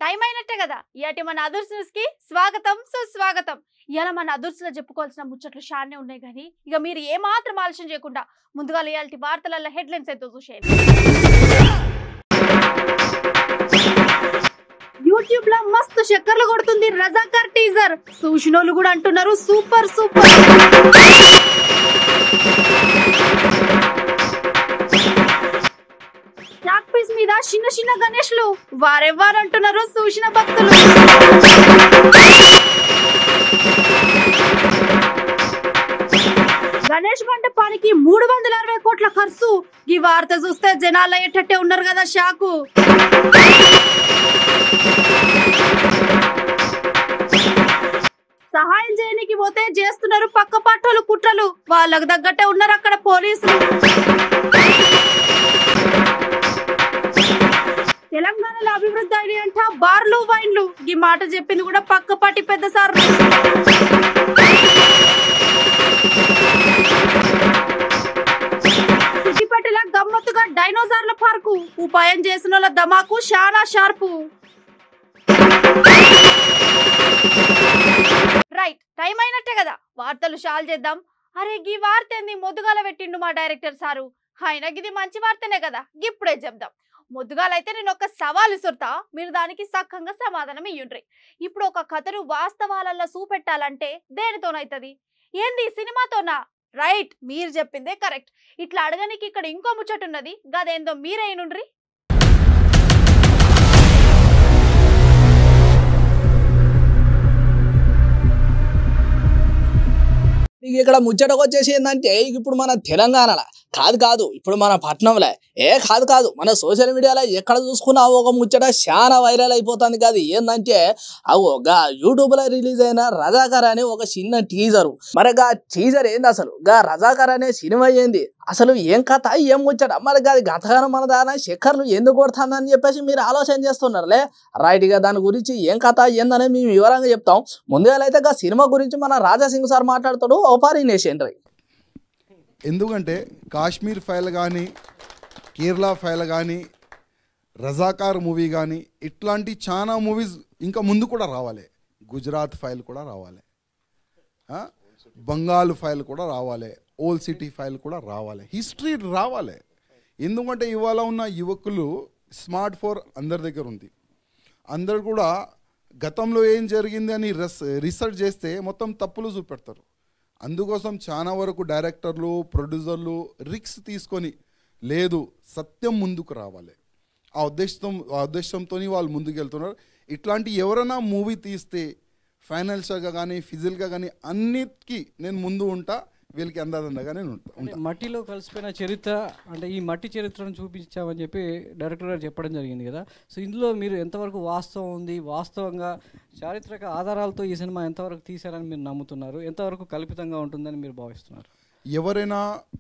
Time అయినట్టే కదా. ఇయాటి మన అదుర్స్ న్యూస్ కి స్వాగతం సుస్వాగతం. ఇయాల మన అదుర్స్ లో చెప్పుకోవాల్సిన ముచ్చట్లు షాన్నే ఉన్నాయి కానీ ఇక మీరు ఏ మాత్రం ఆలస్యం చేయకుండా ముందుగా ఇయాల్టి వార్తలలో హెడ్లైన్స్ అయితే చూసేయండి. యూట్యూబ్ లో మస్తు చక్కర్లు కొడుతుంది రజాకార్ టీజర్. చూసినోళ్ళు కూడా అంటున్నారు సూపర్ సూపర్. చాక్ పీస్ మీద చిన్న చిన్న గణేష్లు వారెవ్వారంటున్నారు చూసిన భక్తులు. గణేష్ మంటపానికి 360 కోట్ల ఖర్చు. ఈ వార్త చూస్తే జనాలు అయ్యేటట్టే ఉన్నారు కదా షాకు. సహాయం చేయడానికి పోతే చేస్తున్నారు పక్క పాటోలు కుట్రలు. వాళ్ళకు తగ్గట్టే ఉన్నారు అక్కడ పోలీసులు. తెలంగాణలో అభివృద్ధి అయినాయి అంట బార్లు వైన్లు. ఈ మాట చెప్పింది కూడా పక్కపాటి పెద్ద సార్. సిద్దిపేటలో గమ్మత్తుగా డైనోసార్ల పార్కు. ఉపాయం చేసిన వాళ్ళ ధమాకు షానా షార్పు. రైట్, టైం అయినట్టే కదా వార్తలు షాల్ చేద్దాం. అరే గీ వార్త ఏంది మొద్దుగాల పెట్టిండు మా డైరెక్టర్ సారు. ఆయన గిది మంచి వార్తనే కదా, ఇప్పుడే చెప్దాం. మొద్దుగాలైతే నేను ఒక సవాలు ఇసురుతా, మీరు దానికి సక్కంగా సమాధానం ఇయ్యుండ్రి. ఇప్పుడు ఒక కథను వాస్తవాలలో చూపెట్టాలంటే దేనితోనైతుంది? ఏంది సినిమాతోనా? రైట్, మీరు చెప్పిందే కరెక్ట్. ఇట్లా అడగనికి ఇక్కడ ఇంకో ముచ్చటున్నది, గదేందో మీరైనుండ్రి. ఇక్కడ ముచ్చటకు వచ్చేసి ఏంటంటే ఇప్పుడు మన తెలంగాణలో కాదు ఇప్పుడు మన పట్నంలో కాదు మన సోషల్ మీడియాలో ఎక్కడ చూసుకున్నా ఒక ముచ్చట చాలా వైరల్ అయిపోతుంది. కాదు ఏంటంటే యూట్యూబ్లో రిలీజ్ అయిన రజాకర్ అనే ఒక చిన్న టీజరు. మరి టీజర్ ఏంది అసలు? రజాకర్ అనే సినిమా ఏంది అసలు? ఏం కథ ఏం ముచ్చట? మరి గతగానం మన దాని చక్కర్లు ఎందుకు కొడుతుందని చెప్పేసి మీరు ఆలోచన చేస్తున్నారులే. రైట్గా దాని గురించి ఏం కథ ఏందని మేము వివరంగా చెప్తాం. ముందుగా అయితే సినిమా గురించి మన రాజాసింగ్ సార్ మాట్లాడుతాడు. ఓపారినేషన్ రీ. ఎందుకంటే కాశ్మీర్ ఫైల్ కానీ, కేరళ ఫైల్ కానీ, రజాకార్ మూవీ కానీ ఇట్లాంటి చాలా మూవీస్ ఇంకా ముందు కూడా రావాలి. గుజరాత్ ఫైల్ కూడా రావాలి, బంగాల్ ఫైల్ కూడా రావాలి, ఓల్డ్ సిటీ ఫైల్ కూడా రావాలి, హిస్టరీ రావాలి. ఎందుకంటే ఇవాళ ఉన్న యువకులు స్మార్ట్ ఫోన్ అందరి దగ్గర ఉంది. అందరు కూడా గతంలో ఏం జరిగింది అని రీసెర్చ్ చేస్తే మొత్తం తప్పులు చూపెడతారు. అందుకోసం చాలా వరకు డైరెక్టర్లు, ప్రొడ్యూసర్లు రిస్క్ తీసుకొని లేదు సత్యం ముందుకు రావాలి ఆ ఉద్దేశంతో వాళ్ళు ముందుకు వెళ్తున్నారు. ఇట్లాంటి ఎవరైనా మూవీ తీస్తే ఫైనాన్షియల్గా కానీ ఫిజికల్గా కానీ అన్నిటికీ నేను ముందు ఉంటా, వీళ్ళకి అందాదండగా నేను ఉంటాను. మట్టిలో కలిసిపోయిన చరిత్ర అంటే ఈ మట్టి చరిత్రను చూపించామని చెప్పి డైరెక్టర్ గారు చెప్పడం జరిగింది కదా. సో ఇందులో మీరు ఎంతవరకు వాస్తవం ఉంది, వాస్తవంగా చారిత్రక ఆధారాలతో ఈ సినిమా ఎంతవరకు తీశారని మీరు నమ్ముతున్నారు, ఎంతవరకు కల్పితంగా ఉంటుందని మీరు భావిస్తున్నారు? ఎవరైనా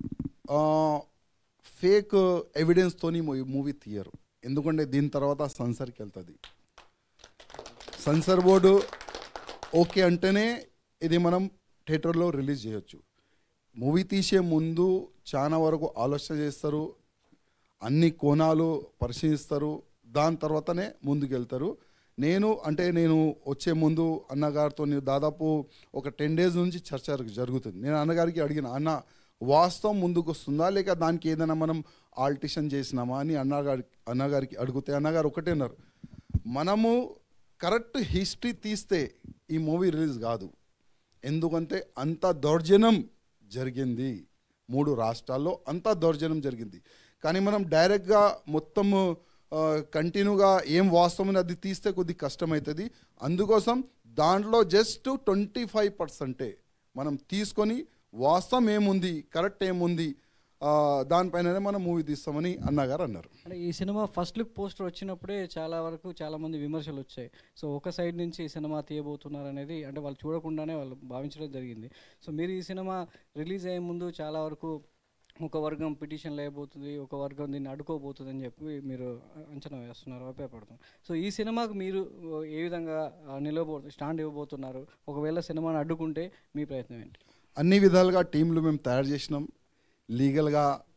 ఫేక్ ఎవిడెన్స్తోని మూవీ తీయరు. ఎందుకంటే దీని తర్వాత సెన్సార్కి వెళ్తుంది. సెన్సార్ బోర్డు ఓకే అంటేనే ఇది మనం థియేటర్లో రిలీజ్ చేయొచ్చు. మూవీ తీసే ముందు చాలా వరకు ఆలోచన చేస్తారు, అన్ని కోణాలు పరిశీలిస్తారు, దాని తర్వాతనే ముందుకు వెళ్తారు. నేను వచ్చే ముందు అన్నగారితో దాదాపు ఒక 10 days నుంచి చర్చ జరుగుతుంది. నేను అన్నగారికి అడిగిన, అన్న వాస్తవం ముందుకు వస్తుందా లేక దానికి ఏదైనా మనం ఆల్టరేషన్ చేసినామా అని అన్నగారికి అడిగితే అన్నగారు ఒకటే అన్నారు, మనము కరెక్ట్ హిస్టరీ తీస్తే ఈ మూవీ రిలీజ్ కాదు. ఎందుకంటే అంత దౌర్జన్యం జరిగింది 3 రాష్ట్రాల్లో, అంతా దౌర్జన్యం జరిగింది. కానీ మనం డైరెక్ట్గా మొత్తం కంటిన్యూగా ఏం వాస్తవం అది తీస్తే కొద్దిగా కష్టమవుతుంది. అందుకోసం దాంట్లో జస్ట్ 25% మనం తీసుకొని వాస్తవం ఏముంది, కరెక్ట్ ఏముంది దానిపైననే మనం మూవీ తీస్తామని అన్నగారు అన్నారు. అంటే ఈ సినిమా ఫస్ట్ లుక్ పోస్టర్ వచ్చినప్పుడే చాలామంది విమర్శలు వచ్చాయి. సో ఒక సైడ్ నుంచి ఈ సినిమా తీయబోతున్నారు అనేది అంటే వాళ్ళు చూడకుండానే వాళ్ళు భావించడం జరిగింది. సో మీరు ఈ సినిమా రిలీజ్ అయ్యే ముందు చాలా వరకు ఒక వర్గం పిటిషన్లు అయిపోతుంది, ఒక వర్గం దీన్ని అడ్డుకోబోతుంది అని చెప్పి మీరు అంచనా వేస్తున్నారు, అభిప్రాయపడుతున్నారు. సో ఈ సినిమాకు మీరు ఏ విధంగా స్టాండ్ ఇవ్వబోతున్నారు? ఒకవేళ సినిమాను అడ్డుకుంటే మీ ప్రయత్నం ఏంటి? అన్ని విధాలుగా టీంలు మేము తయారు చేసినాం. లీగల్గా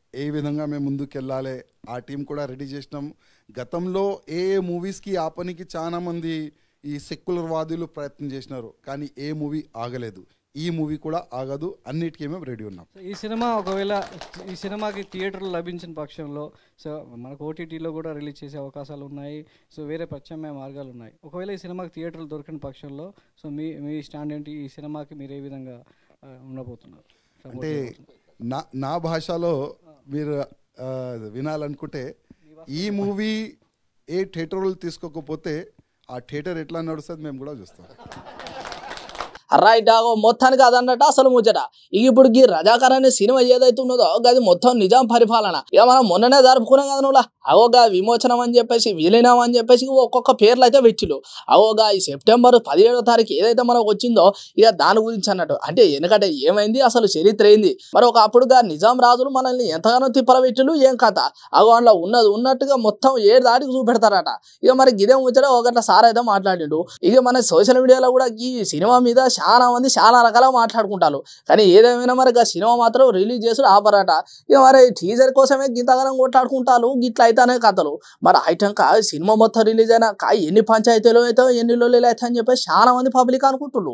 ఏ విధంగా మేము ముందుకెళ్ళాలి ఆ టీం కూడా రెడీ చేసినాం. గతంలో ఏ మూవీస్కి ఆపనికి చాలామంది ఈ సెక్యులర్ వాదులు ప్రయత్నం చేసినారు, కానీ ఏ మూవీ ఆగలేదు. ఈ మూవీ కూడా ఆగదు, అన్నిటికీ మేము రెడీ ఉన్నాం. ఈ సినిమా ఒకవేళ ఈ సినిమాకి థియేటర్లు లభించిన పక్షంలో సో మనకు ఓటీటీలో కూడా రిలీజ్ చేసే అవకాశాలు ఉన్నాయి. సో వేరే ప్రత్యామ్నాయ మార్గాలు ఉన్నాయి. ఒకవేళ ఈ సినిమాకి థియేటర్లు దొరికిన పక్షంలో సో మీ స్టాండ్ ఏంటి? ఈ సినిమాకి మీరు ఏ విధంగా ఉండబోతున్నారు? అంటే నా భాషలో మీరు వినాలనుకుంటే, ఈ మూవీ ఏ థియేటర్లు తీసుకోకపోతే ఆ థియేటర్ ఎట్లా నడుస్తుంది మేము కూడా చూస్తాం. రైట్. మొత్తానికి అదన్నట్టు అసలు ముచ్చట. ఇప్పుడు ఈ రజాకర్ అనే సినిమా ఏదైతే ఉన్నదో అది మొత్తం నిజాం పరిపాలన. ఇక మనం మొన్ననే జరుపుకున్నాం కదా నువ్వు, అవోగా విమోచనం అని చెప్పేసి, విలీనం అని చెప్పేసి ఒక్కొక్క పేర్లు అయితే పెట్టిలు. అవోగా ఈ సెప్టెంబర్ 17వ తారీఖు ఏదైతే మనకు వచ్చిందో ఇక దాని గురించి అన్నట్టు. అంటే ఎందుకంటే ఏమైంది, అసలు చరిత్ర ఏంది, మరి ఒకప్పుడుగా నిజాం రాజులు మనల్ని ఎంతగానో తిప్పల పెట్టిలు, ఏం కథ అగో అందులో ఉన్నది ఉన్నట్టుగా మొత్తం 7 దాటికి చూపెడతారట. ఇక మరి గిదే ముచ్చట ఒకట్ల సార్ అయితే మాట్లాడిండు. ఇక మన సోషల్ మీడియాలో కూడా ఈ సినిమా మీద చాలా మంది చాలా రకాలుగా మాట్లాడుకుంటారు. కానీ ఏదేమైనా మరి సినిమా మాత్రం రిలీజ్ చేసి ఆపరట. ఇక మరి టీజర్ కోసమే గింతగానం కొట్లాడుకుంటారు, గిట్ల అయితేనే కథలు. మరి ఐటంక సినిమా మొత్తం రిలీజ్ అయినా ఎన్ని పంచాయతీలు అయితే ఎన్ని లొల్లీలు అయితే అని చెప్పేసి చాలా మంది పబ్లిక్ అనుకుంటున్నారు.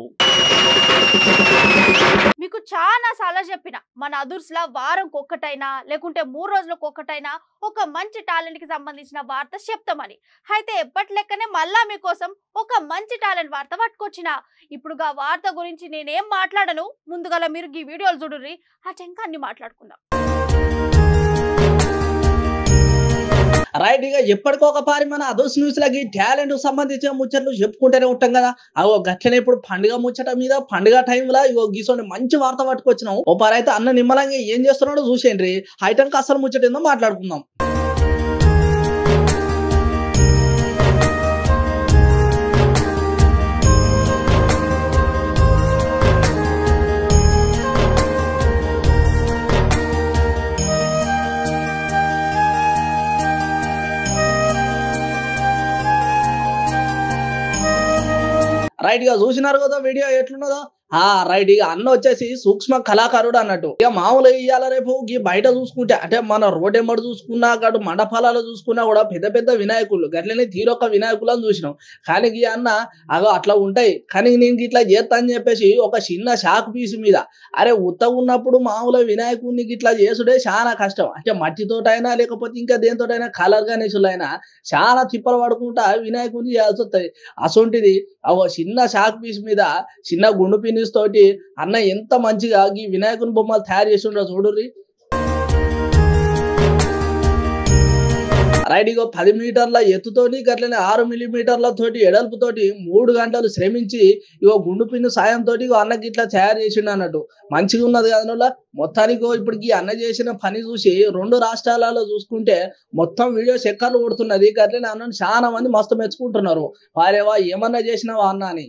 మీకు చాలా సార్లు చెప్పిన మన అదుర్స్లా వారంకి ఒక్కటైనా లేకుంటే 3 రోజులకు ఒక్కటైనా ఒక మంచి టాలెంట్ కి సంబంధించిన వార్త చెప్తామని. అయితే ఎప్పటి లెక్కనే మళ్ళా మీకోసం ఒక మంచి టాలెంట్ వార్త పట్టుకొచ్చిన. ఇప్పుడుగా వార్త గురించి నేనేం మాట్లాడను, ముందుగా మీరు ఈ వీడియోలు చూడుర్రి, ఆ చెంక అన్ని మాట్లాడుకుందాం. రైట్. ఇక ఎప్పటికొక పారి మన అదర్స్ న్యూస్ లకి టాలెంట్ సంబంధించిన ముచ్చట్లు చెప్పుకుంటూనే ఉంటాం కదా. అగో గట్లనే ఇప్పుడు పండుగ ముచ్చట మీద పండుగ టైంలో ఇగో గీసోని మంచి వార్త పట్టుకొచ్చినాం. ఓ పారి అయితే అన్న నిమ్మలంగా ఏం చేస్తున్నాడో చూసేయండి, ఐటంకి అసలు ముచ్చట ఏందో మాట్లాడుకుందాం. రైట్ గా చూసినారు కదా వీడియో ఎట్లున్నదో. రైట్. ఇక అన్న వచ్చేసి సూక్ష్మ కళాకారుడు అన్నట్టు. ఇక మామూలుగా ఇయ్యాల రేపు బయట చూసుకుంటే అంటే మన రోడ్ ఎంబడి చూసుకున్నా అటు మండపాలలో చూసుకున్నా కూడా పెద్ద పెద్ద వినాయకులు గట్లనే తీరొక్క వినాయకులను చూసినాం. కానీ ఈ అన్న అగో అట్లా ఉంటాయి, కానీ నేను ఇట్లా చేస్తా అని చెప్పేసి ఒక చిన్న షాక్ పీస్ మీద అరే ఉత్తగా ఉన్నప్పుడు మామూలుగా వినాయకుడిని ఇట్లా చేసుడే చాలా కష్టం. అంటే మట్టితోటైనా లేకపోతే ఇంకా దేనితోటైనా కలర్ గణేశులైనా చాలా తిప్పలు పడుకుంటా వినాయకుడిని చేయాల్సి వస్తుంది. అసొంటిది ఒక చిన్న షాక్ పీస్ మీద చిన్న గుండు పిన్నిస్ తోటి అన్న ఎంత మంచిగా ఈ వినాయకుని బొమ్మలు తయారు చేసి ఉండో చూడుర్రి. రైట్. ఇగో 10 మీటర్ల ఎత్తుతోటి గట్లనే 6 మిల్లీమీటర్ల తోటి ఎడల్పుతోటి 3 గంటలు శ్రమించి ఇగో గుండు పిన్ను సాయంతో అన్నకి ఇట్లా తయారు చేసిండు అన్నట్టు. మంచిగా ఉన్నది కదా. మొత్తానికి ఇప్పుడు ఈ అన్న చేసిన పని చూసి 2 రాష్ట్రాలలో చూసుకుంటే మొత్తం వీడియో చక్కర్లు కొడుతున్నది. గట్లనే అన్నను చాలా మంది మస్తు మెచ్చుకుంటున్నారు. వారేవా ఏమన్నా చేసినావా అన్న అని.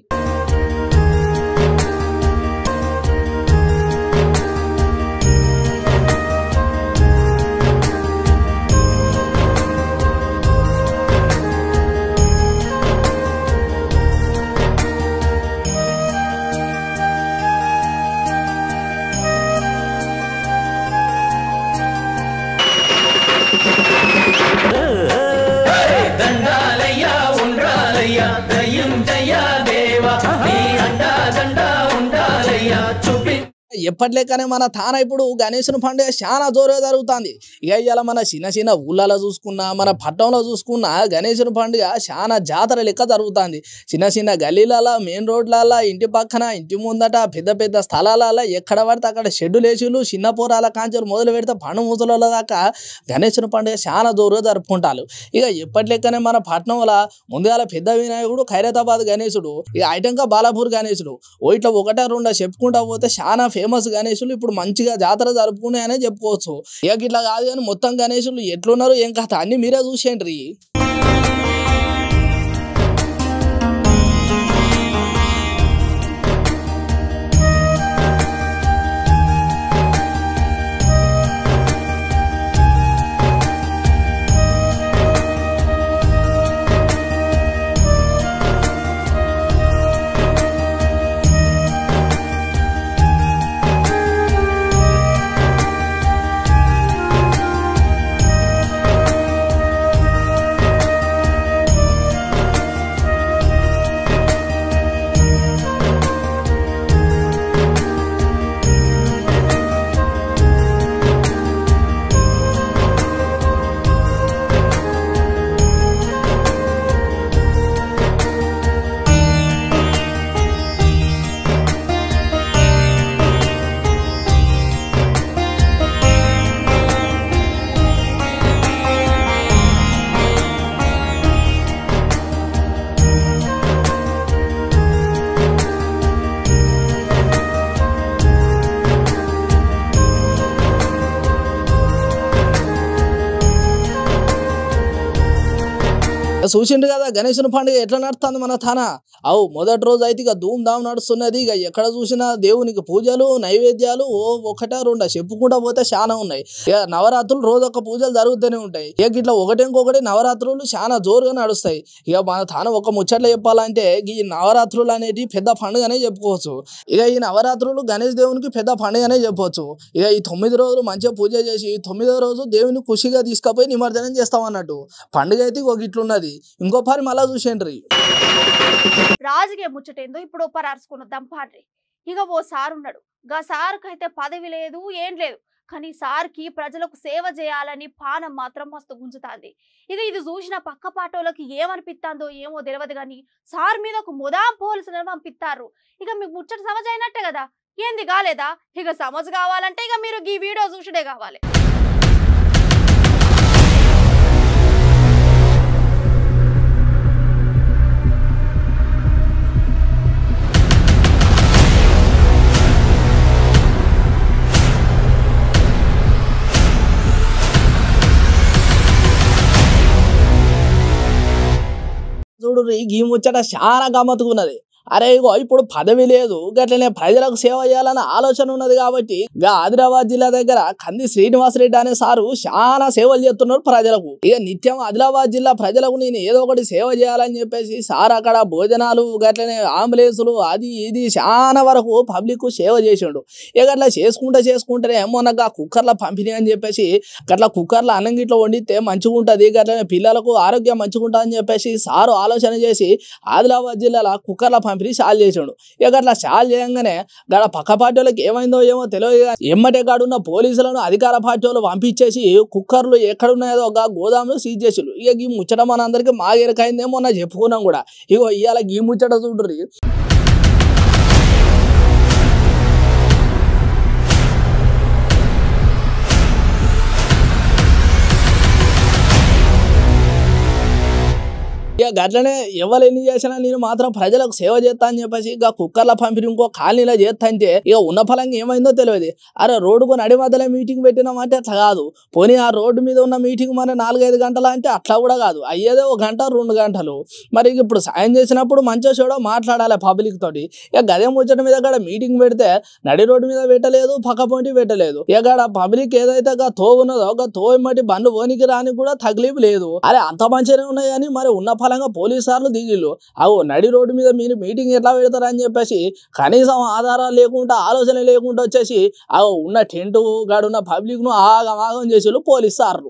దండాలయ్యా ఉండాలయ్యా దయ్యం జయ దేవా నీ అండా దండా ఉండాలయ్యా చూపి. ఎప్పటిలేకనే మన తాన ఇప్పుడు గణేశుని పండుగ చాలా జోరుగా జరుగుతుంది. ఇక ఇవాళ మన చిన్న చిన్న ఊళ్ళలో చూసుకున్నా మన పట్టణంలో చూసుకున్నా గణేశుని పండుగ చాలా జాతర లెక్క జరుగుతుంది. చిన్న చిన్న గల్లీలలో మెయిన్ రోడ్లలో ఇంటి పక్కన ఇంటి ముందట పెద్ద పెద్ద స్థలాలలో ఎక్కడ పడితే అక్కడ షెడ్యూల్ వేసులు చిన్న పోరాల కాంచెలు మొదలు పెడితే పండు ముసల దాకా గణేశుని పండుగ చాలా జోరుగా జరుపుకుంటారు. ఇక ఎప్పటిలెక్కనే మన పట్టణంలో ముందుగాల పెద్ద వినాయకుడు ఖైరతాబాద్ గణేశుడు, ఇక ఐటంకా బాలాపూర్ గణేశుడు, ఓ ఇట్లా 1-2 చెప్పుకుంటా పోతే చాలా ఫేమస్ గణేశులు ఇప్పుడు మంచిగా జాతర జరుపుకున్నాయనే చెప్పుకోవచ్చు. ఇక ఇట్లా కాదు కానీ మొత్తం గణేశులు ఎట్లున్నారు ఏం కథ అన్ని మీరే చూసేయండి. చూసిండు కదా గణేశుని పండుగ ఎట్లా నడుస్తుంది మన తాన. అవు మొదటి రోజు అయితే ఇక ధూమ్ ధామ్ నడుస్తున్నది. ఇక ఎక్కడ చూసినా దేవునికి పూజలు నైవేద్యాలు ఒకటా రెండా చెప్పుకుంటా పోతే చాలా ఉన్నాయి. ఇక నవరాత్రులు రోజొక్క పూజలు జరుగుతూనే ఉంటాయి. ఇక ఇట్లా ఒకటికొకటి నవరాత్రులు చాలా జోరుగా నడుస్తాయి. ఇక మన తాన ఒక ముచ్చట్లు చెప్పాలంటే ఈ నవరాత్రులు అనేటి పెద్ద పండుగనే చెప్పుకోవచ్చు. ఇక ఈ నవరాత్రులు గణేష్ దేవునికి పెద్ద పండుగనే చెప్పవచ్చు. ఇక ఈ 9 రోజులు మంచిగా పూజ చేసి 9వ రోజు దేవుని ఖుషిగా తీసుకుపోయి నిమజ్జనం చేస్తాం అన్నట్టు. పండుగ అయితే ఒక ఇట్లున్నది. ఇంకో పని మళ్ళా చూసేండ్రి. రాజకీయ ముచ్చటేందో ఇప్పుడు పరార్చుకున్నద్దాం పాడ్రి. ఇక ఓ సార్ ఉన్నాడు. గా సార్కైతే పదవి లేదు ఏం లేదు, కానీ సార్కి ప్రజలకు సేవ చేయాలని పానం మాత్రం మస్తు గుంజుతాంది. ఇక ఇది చూసిన పక్క పాటోళ్ళకి ఏమనిపిస్తాందో ఏమో తెలియదు, కానీ సార్ మీద ఒక ముదాం పోలీసులను పంపిస్తారు. ఇక మీకు ముచ్చట సమజ్ అయినట్టే కదా, ఏంది కాలేదా? ఇక సమజ్ కావాలంటే ఇక మీరు ఈ వీడియో చూసుడే కావాలి. చూడు ఈ ముచ్చట చాలా గమ్మత్తుకున్నది. అరే ఇగో ఇప్పుడు పదవి లేదు, గట్లనే ప్రజలకు సేవ చేయాలన్న ఆలోచన ఉన్నది కాబట్టి ఆదిలాబాద్ జిల్లా దగ్గర కంది శ్రీనివాసరెడ్డి అనే సారు చాలా సేవలు చేస్తున్నాడు ప్రజలకు. ఇక నిత్యం ఆదిలాబాద్ జిల్లా ప్రజలకు నేను ఏదో ఒకటి సేవ చేయాలని చెప్పేసి సార్ అక్కడ భోజనాలు గట్లనే అంబులెన్సులు అది ఇది చాలా వరకు పబ్లిక్ సేవ చేసిండు. ఇక అట్లా చేసుకుంటే మొన్నగా కుక్కర్ల పంపిణీ అని చెప్పేసి గట్లా కుక్కర్ల అన్నం గిట్లా వండితే మంచిగా ఉంటుంది, గట్లనే పిల్లలకు ఆరోగ్యం మంచిగా ఉంటుంది అని చెప్పేసి సారు ఆలోచన చేసి ఆదిలాబాద్ జిల్లాలో కుక్కర్ల పంపిణీ షాల్ చేసాడు. ఇక అట్లా షాల్ చేయగానే గడ పక్క పార్టీ వాళ్ళకి ఏమైందో ఏమో తెలియదు, ఎమ్మటే కాడున్న పోలీసులను అధికార పార్టీ వాళ్ళు పంపించేసి కుక్కర్లు ఎక్కడున్నాయో ఒక గోదాములు సీజ్ చేసారు. ఇక ఈ ముచ్చట మన అందరికి మాగేరకైందేమో నా చెప్పుకున్నాం కూడా. ఇగో ఇవాళ ఈ ముచ్చట చూడ్రి. ఇక గట్లనే ఎవరు ఎన్ని చేసినా నేను మాత్రం ప్రజలకు సేవ చేస్తా అని చెప్పేసి ఇక కుక్కర్ల పంపిణీ ఇంకో కాలనీలో చేస్తా అంటే ఇక ఉన్న ఫలంగా ఏమైందో తెలియదు. అరే రోడ్డుకు నడి మధ్యలో మీటింగ్ పెట్టినామంటే అట్లా కాదు, పోనీ ఆ రోడ్డు మీద ఉన్న మీటింగ్ మరి 4-5 గంటలు అంటే అట్లా కూడా కాదు, అయ్యేదే 1 గంట 2 గంటలు. మరి ఇప్పుడు సాయం చేసినప్పుడు మంచిగా చూడో మాట్లాడాలి పబ్లిక్ తోటి. ఇక గదే ముచ్చట మీద కూడా మీటింగ్ పెడితే నడి రోడ్డు మీద పెట్టలేదు, పక్క పొంటి పెట్టలేదు. ఇక పబ్లిక్ ఏదైతే తో ఉన్నదో ఒక తో మట్టి బండ్లు పోనికి రాని కూడా తగిలిపు లేదు. అరే అంత మంచిగానే ఉన్నాయి కానీ మరి ఉన్న ఫలంగా పోలీసార్లు దిగిళ్ళు అవు నడి రోడ్డు మీద మీరు మీటింగ్ ఎట్లా పెడతారని చెప్పేసి కనీసం ఆధారాలు లేకుండా ఆలోచన లేకుండా వచ్చేసి ఉన్న టెంట్ గాడున్న పబ్లిక్ ను ఆగం చేసేళ్ళు పోలీస్ సార్లు.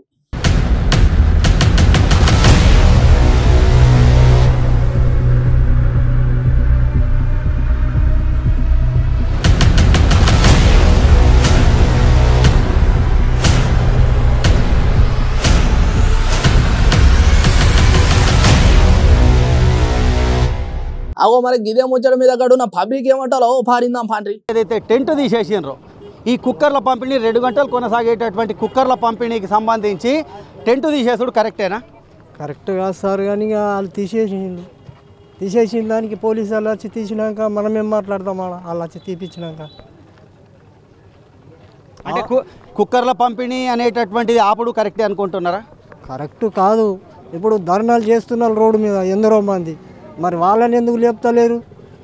అగో మరి గిదే ముచ్చట మీద గడున్న పబ్లిక్ ఏమంటారో పారిందాం పాండ్రి. ఏదైతే టెంట్ తీసేసినరో ఈ కుక్కర్ల పంపిణీ 2 గంటలు కొనసాగేటటువంటి కుక్కర్ల పంపిణీకి సంబంధించి టెంట్ తీసేసుడు కరెక్టేనా? కరెక్ట్ కాదు సార్, కానీ ఇక వాళ్ళు తీసేసిన దానికి పోలీసు వాళ్ళు వచ్చి తీసినాక మనం ఏం మాట్లాడతాం, వాళ్ళు వచ్చి తీపిచ్చినాక. అంటే కుక్కర్ల పంపిణీ అనేటటువంటిది ఆపుడు కరెక్టే అనుకుంటున్నారా? కరెక్ట్ కాదు. ఇప్పుడు ధర్నాలు చేస్తున్నారు రోడ్డు మీద ఎందరో మంది, మరి వాళ్ళని ఎందుకు లేపుతలేరు?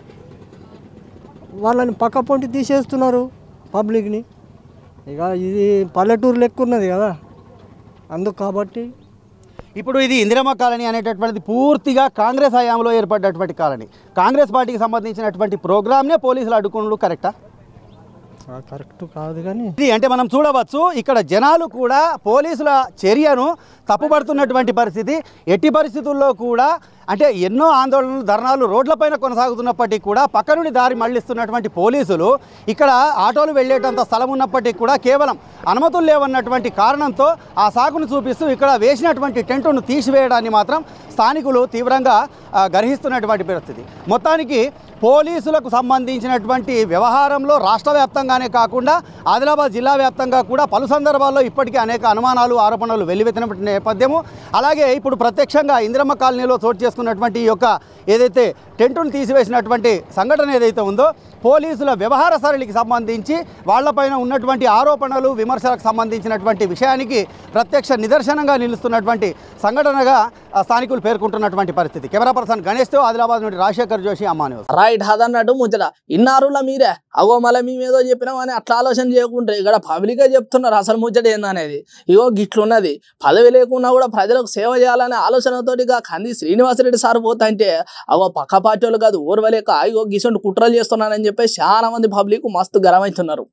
వాళ్ళని పక్క పొంటి తీసేస్తున్నారు పబ్లిక్ని. ఇక ఇది పల్లెటూరు లెక్క ఉన్నది కదా అందుకు. కాబట్టి ఇప్పుడు ఇది ఇందిరమ్మ కాలనీ అనేటటువంటిది పూర్తిగా కాంగ్రెస్ హయాంలో ఏర్పడ్డటువంటి కాలనీ. కాంగ్రెస్ పార్టీకి సంబంధించినటువంటి ప్రోగ్రామ్నే పోలీసులు అడ్డుకున్నాడు కరెక్టా? కరెక్ట్ కాదు. కానీ ఇది అంటే మనం చూడవచ్చు ఇక్కడ జనాలు కూడా పోలీసుల చర్యను తప్పుపడుతున్నటువంటి పరిస్థితి. ఎట్టి పరిస్థితుల్లో కూడా అంటే ఎన్నో ఆందోళనలు ధర్నాలు రోడ్లపైన కొనసాగుతున్నప్పటికీ కూడా పక్క నుండి దారి మళ్లిస్తున్నటువంటి పోలీసులు ఇక్కడ ఆటోలు వెళ్ళేటంత స్థలం ఉన్నప్పటికీ కూడా కేవలం అనుమతులు లేవన్నటువంటి కారణంతో ఆ సాకును చూపిస్తూ ఇక్కడ వేసినటువంటి టెంటును తీసివేయడాన్ని మాత్రం స్థానికులు తీవ్రంగా గర్హిస్తున్నటువంటి పరిస్థితి. మొత్తానికి పోలీసులకు సంబంధించినటువంటి వ్యవహారంలో రాష్ట్ర వ్యాప్తంగానే కాకుండా ఆదిలాబాద్ జిల్లా వ్యాప్తంగా కూడా పలు సందర్భాల్లో ఇప్పటికీ అనేక అనుమానాలు ఆరోపణలు వెల్లువెత్తినటువంటి నేపథ్యము. అలాగే ఇప్పుడు ప్రత్యక్షంగా ఇందిరమ్మ కాలనీలో చోటు చేసుకున్నటువంటి ఈ యొక్క ఏదైతే టెంటును తీసివేసినటువంటి సంఘటన ఏదైతే ఉందో పోలీసుల వ్యవహార సరళికి సంబంధించి వాళ్లపైన ఉన్నటువంటి ఆరోపణలు విమర్శలకు సంబంధించినటువంటి విషయానికి ప్రత్యక్ష నిదర్శనంగా నిలుస్తున్నటువంటి సంఘటనగా స్థానికులు పేర్కొంటున్నటువంటి పరిస్థితి. కెమెరా పర్సన్ గణేష్తో ఆదిలాబాద్ నుండి రాజశేఖర్ జోషి, అమ్మా న్యూస్. రైట్ అదన్నట్టు ముచ్చట ఇన్నారులా మీరే అగో మళ్ళీ మేమేదో చెప్పినామని అట్లా ఆలోచన చేయకుంటే ఇక్కడ పబ్లిక్గా చెప్తున్నారు అసలు ముచ్చట ఏందనేది. ఇగో గిట్లున్నది, పదవి లేకున్నా కూడా ప్రజలకు సేవ చేయాలనే ఆలోచనతోటి కంది శ్రీనివాసరెడ్డి సార్ పోతాంటే అగో పక్క పార్టీ వాళ్ళు కాదు ఓర్వలేక ఇగో గిసొంటి కుట్రలు చేస్తున్నానని చెప్పి చాలా మంది పబ్లిక్ మస్తు గరమవుతున్నారు.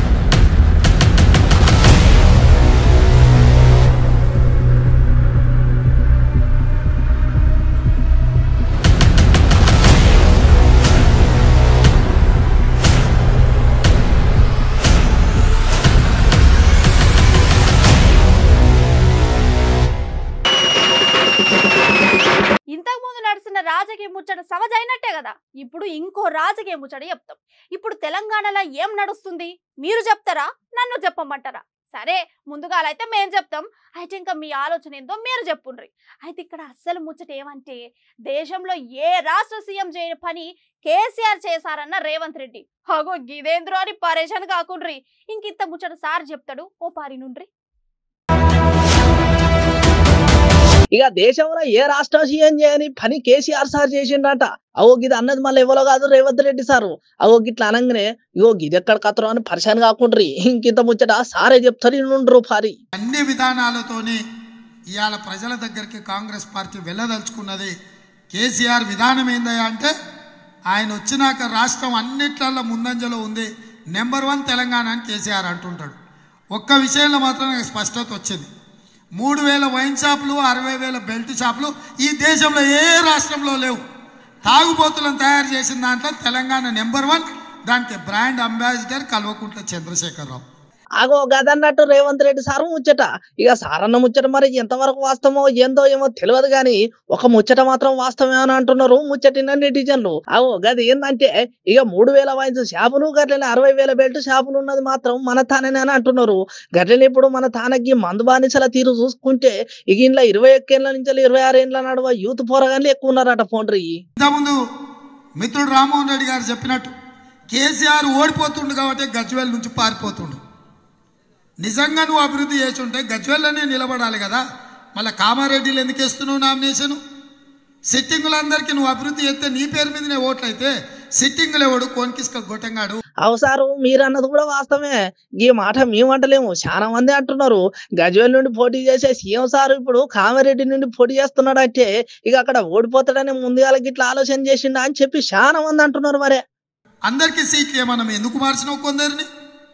ఇంతకుముందు నడుస్తున్న రాజకీయ ముచ్చట సవజైనట్టే కదా, ఇప్పుడు ఇంకో రాజకీయ ముచ్చట చెప్తాం. ఇప్పుడు తెలంగాణలో ఏం నడుస్తుంది మీరు చెప్తారా, నన్ను చెప్పమంటారా? సరే, ముందుగా అయితే మేము చెప్తాం, అయితే ఇంకా మీ ఆలోచన ఏందో మీరు చెప్పుండ్రి. అయితే ఇక్కడ అస్సలు ముచ్చట ఏమంటే, దేశంలో ఏ రాష్ట్ర సీఎం చేయని పని కేసీఆర్ చేశారన్న రేవంత్ రెడ్డి. అగో గిదేంద్రో అని పరేషాన్ కాకుండ్రి. ఇంకింత ముచ్చట సార్ చెప్తాడు, ఓ పారి నుండ్రి. ఇక దేశంలో ఏ రాష్ట్ర సీఎం చేయని పని కేసీఆర్ సార్ చేసిండట. అవో గిది అన్నది మళ్ళీ ఎవరో కాదు, రేవంత్ రెడ్డి సారు. అవో గిట్లా అనగానే ఇగో గిది ఎక్కడ కత్తరో అని పరిశాన్ కాకుండ్రి. ఇంకింత ముచ్చట సారే చెప్తారు నుండ్రు పారి. అన్ని విధానాలతోనే ఇవాళ ప్రజల దగ్గరికి కాంగ్రెస్ పార్టీ వెళ్ళదలుచుకున్నది. కేసీఆర్ విధానం ఏందయ్యా అంటే, ఆయన వచ్చినాక రాష్ట్రం అన్నిట్లలో ముందంజలో ఉంది, నెంబర్ 1 తెలంగాణ అని కేసీఆర్ అంటుంటాడు. ఒక్క విషయంలో మాత్రం నాకు స్పష్టత వచ్చింది. 3000 వైన్ షాపులు, 60,000 బెల్ట్ షాపులు ఈ దేశంలో ఏ రాష్ట్రంలో లేవు. తాగుబోతులను తయారు చేసిన దాంట్లో తెలంగాణ నెంబర్ 1. దానికి బ్రాండ్ అంబాసిడర్ కల్వకుంట్ల చంద్రశేఖరరావు. అగో గదన్నట్టు రేవంత్ రెడ్డి సారు ముచ్చట. ఇక సారన్న ముచ్చట మరి ఎంతవరకు వాస్తవమో ఏందో ఏమో తెలియదు కానీ ఒక ముచ్చట మాత్రం వాస్తవమే అని అంటున్నారు ముచ్చటిన నెటిజన్లు. అగో గది ఏంటంటే, ఇక 3000 వైన్స్ షాపులు గట్లనే 60,000 బెల్ట్ షాపులు ఉన్నది మాత్రం మన తాననే అని అంటున్నారు. గట్లనే ఇప్పుడు మన తానకి మందు బానిసల తీరు చూసుకుంటే ఇక ఇంట్లో 21 ఏళ్ళ నుంచి 26 ఏళ్ళ నడువ యూత్ పోరగాన్లు ఎక్కువ ఉన్నారట. పోండ్రి ఇంతకుముందు మిత్రుడు రామ్మోహన్ రెడ్డి గారు చెప్పినట్టు కేసీఆర్ ఓడిపోతుండు కాబట్టి గజ్వేల్ నుంచి పారిపోతుండు. నిజంగా నువ్వు అభివృద్ధి చేసి ఉంటే గజ్వేల్లోనే నిలబడాలి కదా. మళ్ళీ కామారెడ్డిలు ఎందుకు వేస్తున్నావు నామినేషన్? సిట్టింగులందరికీ నువ్వు అభివృద్ధి చేస్తే నీ పేరు మీదనే ఓట్లు అయితే సిట్టింగులు ఎవడు కోన్కిస్క గొట్టంగాడు. అవసారు మీరు అన్నది కూడా వాస్తవమే. ఈ మాట మేమంటలేము, చాలా మంది అంటున్నారు. గజ్వేల్ నుండి పోటీ చేసే సీఎం సార్ ఇప్పుడు కామారెడ్డి నుండి పోటీ చేస్తున్నాడంటే ఇక అక్కడ ఓడిపోతాడని ముందుగా ఇట్లా ఆలోచన చేసిండా అని చెప్పి చాలా మంది అంటున్నారు. మరే అందరికీ సీట్లు ఏమన్నా ఎందుకు మార్చినావు? కొందరిని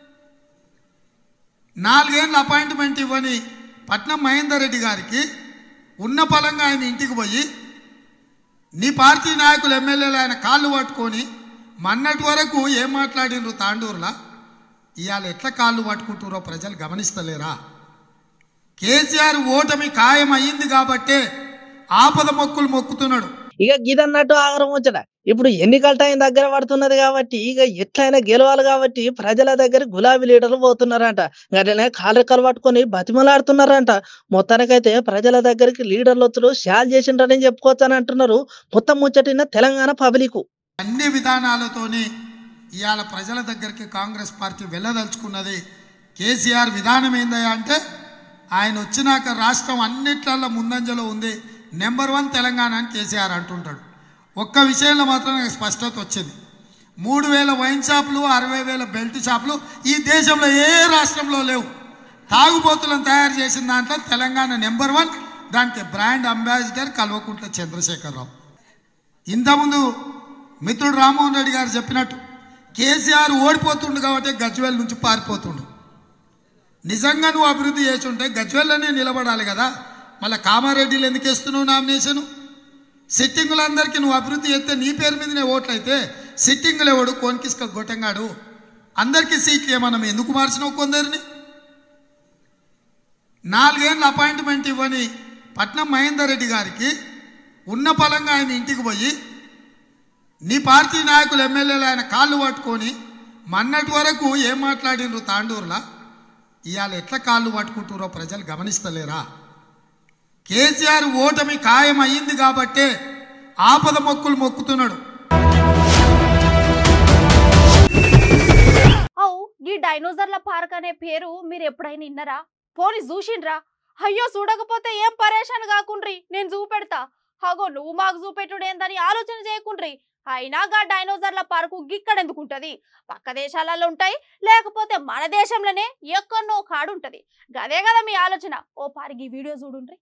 4 ఏళ్ళు అపాయింట్మెంట్ ఇవ్వని పట్నం మహేందర్ రెడ్డి గారికి ఉన్న పలంగా ఆయన ఇంటికి పోయి నీ పార్టీ నాయకులు ఎమ్మెల్యేలు ఆయన కాళ్ళు పట్టుకొని మొన్నటి వరకు ఏం మాట్లాడినరు తాండూరులా, ఇవాళ ఎట్లా కాళ్ళు పట్టుకుంటారో ప్రజలు గమనిస్తలేరా? కేసీఆర్ ఓటమి ఖాయం అయ్యింది కాబట్టే ఆపద మొక్కులు మొక్కుతున్నాడు. ఇక గిదన్నట్టు ఆగరం వచ్చట. ఇప్పుడు ఎన్నికల టైం దగ్గర పడుతున్నది కాబట్టి ఇక ఎట్లయినా గెలవాలి కాబట్టి ప్రజల దగ్గర గులాబీ లీడర్లు పోతున్నారంట. గట్లనే కాళ్ళరెక్కలు పట్టుకొని బతిమలాడుతున్నారంట. మొత్తానికైతే ప్రజల దగ్గరికి లీడర్లు వచ్చుడు షాల్ చేసిండ్రని చెప్పుకోవచ్చు అని అంటున్నారు మొత్తం ముచ్చటిన తెలంగాణ పబ్లిక్. అన్ని విధానాలతోనే ఇవాళ ప్రజల దగ్గరికి కాంగ్రెస్ పార్టీ వెళ్ళదలుచుకున్నది. కేసీఆర్ విధానం ఏందయ్యా అంటే, ఆయన వచ్చినాక రాష్ట్రం అన్నిట్లలో ముందంజలో ఉంది, నెంబర్ 1 తెలంగాణ అని కేసీఆర్ అంటుంటాడు. ఒక్క విషయంలో మాత్రం నాకు స్పష్టత వచ్చింది. 3000 వైన్ షాపులు, 60,000 బెల్ట్ షాపులు ఈ దేశంలో ఏ రాష్ట్రంలో లేవు. తాగుబోతులను తయారు చేసిన దాంట్లో తెలంగాణ నెంబర్ 1. దానికి బ్రాండ్ అంబాసిడర్ కల్వకుంట్ల చంద్రశేఖరరావు. ఇంతకుముందు మిత్రుడు రామ్మోహన్ రెడ్డి గారు చెప్పినట్టు కేసీఆర్ ఓడిపోతుండు కాబట్టి గజ్వేల్ నుంచి పారిపోతుండు. నిజంగా నువ్వు అభివృద్ధి చేసి ఉంటే గజ్వేల్లోనే నిలబడాలి కదా. మళ్ళీ కామారెడ్డిలు ఎందుకు వేస్తున్నావు నామినేషన్? సిట్టింగులందరికీ నువ్వు అభివృద్ధి చేస్తే నీ పేరు మీదనే ఓట్లు అయితే సిట్టింగులు ఎవడు కోన్కిస్క గొట్టంగాడు. అందరికీ సీట్లు ఏమన్నా ఎందుకు మార్చినావు? కొందరిని 4 ఏళ్ళు అపాయింట్మెంట్ ఇవ్వని పట్నం మహేందర్ రెడ్డి గారికి ఉన్న పలంగా ఆయన ఇంటికి పోయి నీ పార్టీ నాయకులు ఎమ్మెల్యేలు ఆయన కాళ్ళు పట్టుకొని మొన్నటి వరకు ఏం మాట్లాడినరు తాండూరులా, ఇవాళ ఎట్లా కాళ్ళు పట్టుకుంటారో ప్రజలు గమనిస్తలేరా? కేసీఆర్ ఓటమి ఖాయం అయ్యింది కాబట్టే ఆపద మొక్కులు మొక్కుతున్నాడు. అవు ఈ డైనోసార్ల పార్క్ అనే పేరు మీరు ఎప్పుడైనా విన్నారా? పోనీ చూసిండ్రా? అయ్యో చూడకపోతే ఏం పరేషాన్ కాకుండ్రి, నేను చూపెడతా. అగో నువ్వు మాకు చూపెట్టుడు ఏందని ఆలోచన చేయకుండ్రి. అయినా గా డైనోసార్ల పార్కు గిక్కడెందుకుంటది, పక్క దేశాలలో ఉంటాయి, లేకపోతే మన దేశంలోనే ఎక్కడో కాడు ఉంటది. గదే కదా మీ ఆలోచన. ఓ పారికి వీడియో చూడుండ్రి.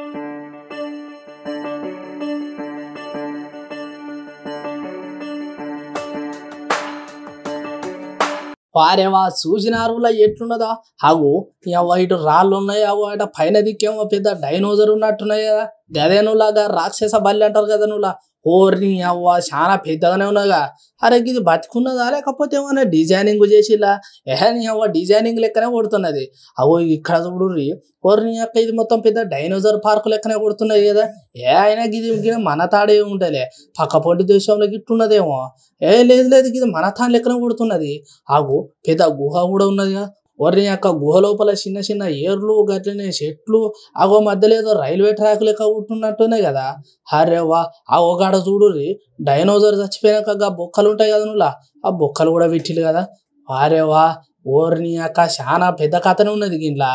వారేవా చూసినారులా ఎట్లున్నదా? అగో ఇటు రాళ్ళు ఉన్నాయి, అగో అట పైన దిక్కేమో పెద్ద డైనోజర్ ఉన్నట్టున్నాయి కదా. గదేనులాగా రాక్షస బల్లి అంటారు కదా నువ్వులా. ఓర్ని అవ్వ చాలా పెద్దగానే ఉన్నగా. అరే ఇది బతుకున్నదా లేకపోతే ఏమన్నా డిజైనింగ్ చేసిలా? నీ అవ్వ డిజైనింగ్ లెక్కనే కొడుతున్నది. అవో ఇక్కడ చూడుర్రి. ఓర్ని అక్క ఇది మొత్తం పెద్ద డైనోసార్ పార్కు లెక్కనే కొడుతున్నది కదా. అయినా ఇది మన తాడే ఉంటలే, పక్క పొట్టి దేశంలో గిట్టున్నదేమో. లేదు ఇది మన తాను లెక్కనే కొడుతున్నది. ఆగు పెద్ద గుహ కూడా ఉన్నదిగా. ఒర్రి అక్క గుహ లోపల చిన్న చిన్న ఏర్లు గట్లనే చెట్లు, అగో మధ్యలో ఏదో రైల్వే ట్రాక్ లెక్క ఉంటున్నట్టున్నాయి కదా. అరే వా ఆ ఒకడ చూడుర్రి, డైనోసార్ చచ్చిపోయినాక బొక్కలు ఉంటాయి కదా నువ్వులా, ఆ బొక్కలు కూడా పెట్టిలు కదా. అరే వా ఓర్ని అక్క చాలా పెద్ద కథనే ఉన్నది గిట్లా.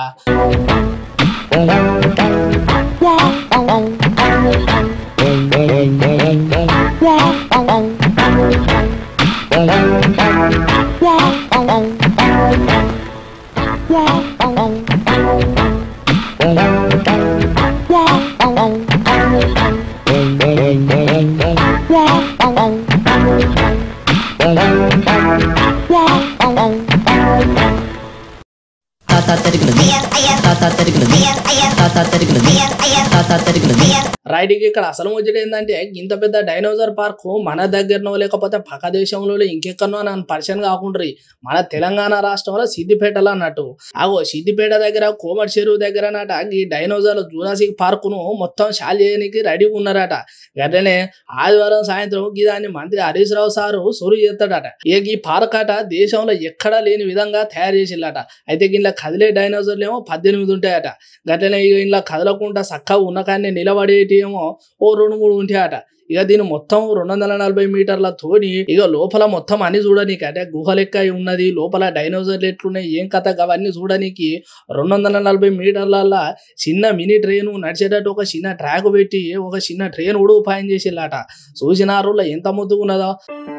రైడ్కి ఇక్కడ అసలు ముచ్చట ఏంటంటే ఇంత పెద్ద డైనోసార్ పార్కు మన దగ్గరనో లేకపోతే పక్క దేశంలో ఇంకెక్కడనో నన్ను పరిచయం కాకుండా మన తెలంగాణ రాష్ట్రంలో సిద్దిపేటలో అన్నట్టు. అగో సిద్దిపేట దగ్గర కోమటి చెరువు దగ్గర అన్నట ఈ డైనోసార్ జూరాసిక్ పార్కును మొత్తం షాల్ చేయడానికి రెడీగా ఉన్నారట. గట్లనే ఆదివారం సాయంత్రం దాన్ని మంత్రి హరీష్ రావు సారు సురు చేస్తాడట. ఈ పార్క్ అట దేశంలో ఎక్కడా లేని విధంగా తయారు చేసిల్లట. అయితే ఇలా కదిలే డైనోసార్లు ఏమో 18 ఉంటాయట. గట్లనే ఇలా కదలకుండా చక్కగా ఉన్న కానీ నిలబడేటి ఏమో ఓ 2-3 ఉంటాయట. ఇక దీని మొత్తం 240 మీటర్ల తోని ఇక లోపల మొత్తం అన్ని చూడనీకి అంటే గుహ లెక్క ఉన్నది. లోపల డైనోసార్లు ఎట్లున్నాయి ఏం కథ అవన్నీ చూడనీకి 240 మీటర్ల చిన్న మినీ ట్రైన్ నడిచేటట్టు ఒక చిన్న ట్రాక్ పెట్టి ఒక చిన్న ట్రైన్ కూడా ఉపాయం చేసిల్లట. చూసినారులో ఎంత ముద్దుకున్నదో.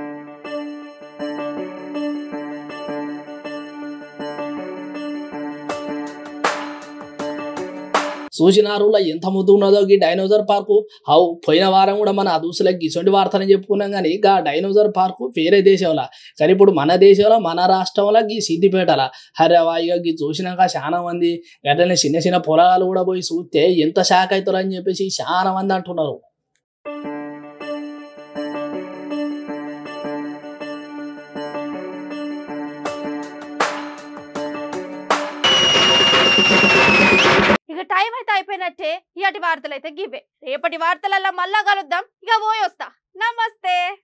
చూసినారులా ఎంత ముద్దు ఉన్నదో ఈ డైనోసార్ పార్కు. పోయిన వారం కూడా మన అదూసులకి ఇటువంటి వార్తలని చెప్పుకున్నాం కానీ ఇక డైనోసార్ పార్కు వేరే దేశంలో, కానీ ఇప్పుడు మన దేశంలో మన రాష్ట్రంలో ఈ సిద్దిపేటల. హరేవా ఇక చూసినాక చాలా మంది గట్లనే చిన్న చిన్న పొలాలు కూడా పోయి చూస్తే ఎంత షాక్ అవుతారు అని చెప్పేసి చాలా మంది అంటున్నారు. ఇక టైం అయితే అయిపోయినట్టే. ఇలాంటి వార్తలు అయితే గివే. రేపటి వార్తలలో మళ్ళా కలుద్దాం. ఇక పోయి వస్తా. నమస్తే.